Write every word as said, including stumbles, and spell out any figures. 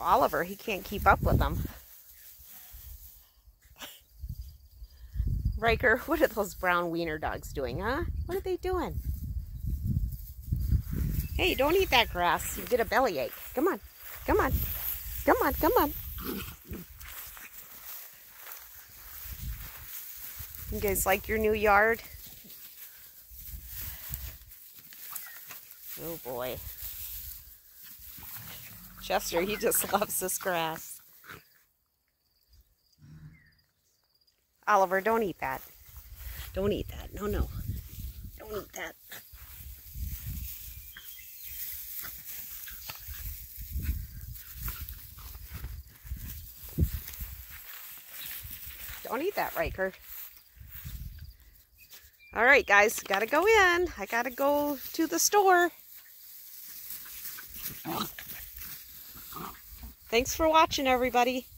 Oliver, he can't keep up with them. Riker, what are those brown wiener dogs doing, huh? What are they doing? Hey, don't eat that grass. You get a bellyache. Come on. Come on. Come on. Come on. You guys like your new yard? Oh boy. Chester, he just loves this grass. Oliver, don't eat that. Don't eat that. No, no. Don't eat that. Don't eat that, Riker. All right, guys, gotta go in. I gotta go to the store. Thanks for watching, everybody.